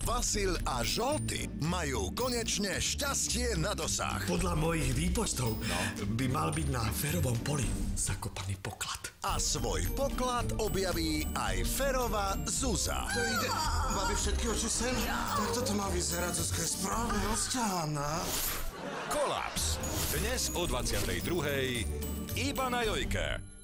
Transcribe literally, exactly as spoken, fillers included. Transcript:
Vasil a Žolty majú konečne šťastie na dosah. Podľa mojich výpočtov no. by mal byť na Ferovom poli zakopaný poklad. A svoj poklad objaví aj Ferova Zuza. To ide, babi, všetky oči sem. Tak toto má vyzerať, Zuzka je správne rozťahaná. Kolaps. Dnes o dvadsiatej druhej iba na Jojke.